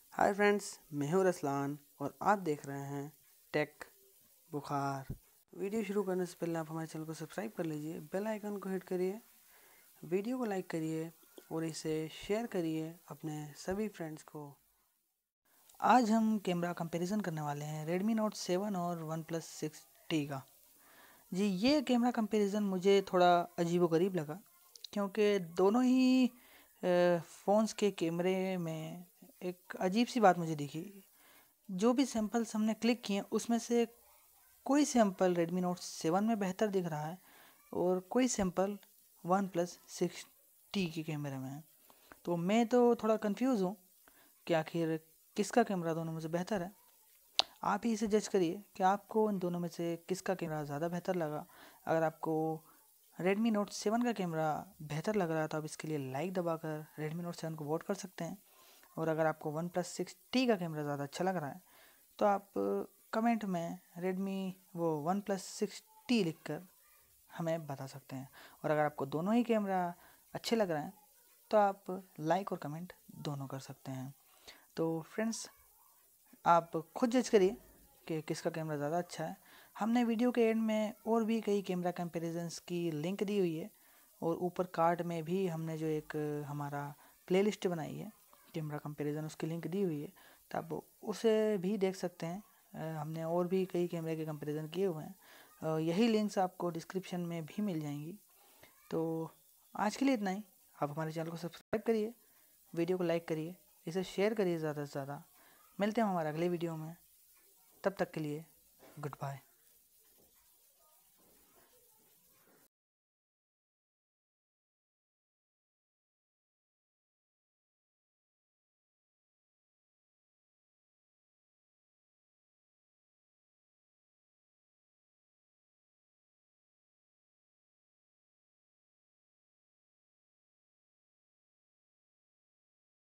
Hi friends, मैं हूं रसलान और आप देख रहे हैं टेक बुखार। वीडियो शुरू करने से पहले आप हमारे चैनल को सब्सक्राइब कर लीजिए, बेल आइकन को हिट करिए, वीडियो को लाइक करिए और इसे शेयर करिए अपने सभी फ्रेंड्स को। आज हम कैमरा कंपैरिजन करने वाले हैं Redmi Note 7 और OnePlus 6T का। जी, ये कैमरा कंपैरिजन मुझे थोड़ा अजीबोगरीब लगा क्योंकि दोनों ही फ़ोन्स के कैमरे में एक अजीब सी बात मुझे दिखी। जो भी सैंपल्स हमने क्लिक किए उसमें से कोई सैंपल Redmi Note 7 में बेहतर दिख रहा है और कोई सैंपल OnePlus 6T के कैमरे में है। तो मैं तो थोड़ा कंफ्यूज हूँ कि आखिर किसका कैमरा दोनों में से बेहतर है। आप ही इसे जज करिए कि आपको इन दोनों में से किसका कैमरा ज़्यादा बेहतर लगा। अगर आपको Redmi Note 7 का कैमरा बेहतर लग रहा है तो आप इसके लिए लाइक दबाकर Redmi Note 7 को वोट कर सकते हैं। और अगर आपको OnePlus 6T का कैमरा ज़्यादा अच्छा लग रहा है तो आप कमेंट में OnePlus 6T लिखकर हमें बता सकते हैं। और अगर आपको दोनों ही कैमरा अच्छे लग रहे हैं तो आप लाइक और कमेंट दोनों कर सकते हैं। तो फ्रेंड्स, आप खुद जज करिए कि किसका कैमरा ज़्यादा अच्छा है। हमने वीडियो के एंड में और भी कई कैमरा कंपैरिजंस की लिंक दी हुई है और ऊपर कार्ड में भी हमने जो एक हमारा प्लेलिस्ट बनाई है कैमरा कंपैरिजन, उसकी लिंक दी हुई है, तो आप उसे भी देख सकते हैं। हमने और भी कई कैमरे के कंपैरिजन किए हुए हैं। यही लिंक्स आपको डिस्क्रिप्शन में भी मिल जाएंगी। तो आज के लिए इतना ही। आप हमारे चैनल को सब्सक्राइब करिए, वीडियो को लाइक करिए, इसे शेयर करिए ज़्यादा से ज़्यादा। मिलते हैं हमारे अगले वीडियो में, तब तक के लिए गुड बाय।